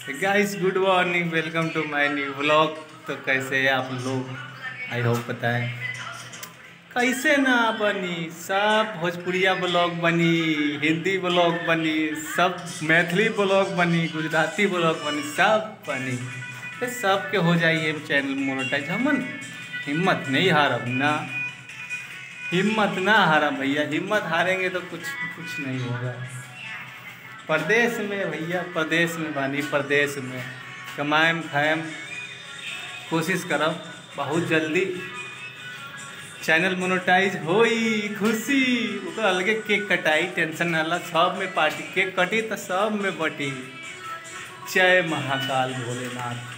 Guys good morning, welcome to my new vlog. तो कैसे हैं आप लोग? आई होप बताएं कैसे ना बनी। सब भोजपुरिया ब्लॉग बनी, हिंदी ब्लॉग बनी, सब मैथिली ब्लॉग बनी, गुजराती ब्लॉग बनी, सब बनी। तो सबके हो जाइए चैनल मोनेटाइज। हमन हिम्मत नहीं हारब ना, हिम्मत ना हारब भैया। हिम्मत हारेंगे तो कुछ नहीं होगा। प्रदेश में भैया, प्रदेश में बानी, प्रदेश में कमाएम खाएम, कोशिश करब बहुत जल्दी चैनल मोनेटाइज होई। खुशी वो अलगे केक कटाई, टेंशन नाला। सब में पार्टी, केक कटी तो सब में बटी। जय महाकाल भोलेनाथ।